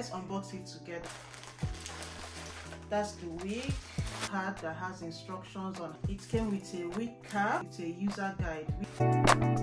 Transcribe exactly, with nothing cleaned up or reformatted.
let's unbox it together. That's the wig card that has instructions on it. It came with a wig cap, with a user guide.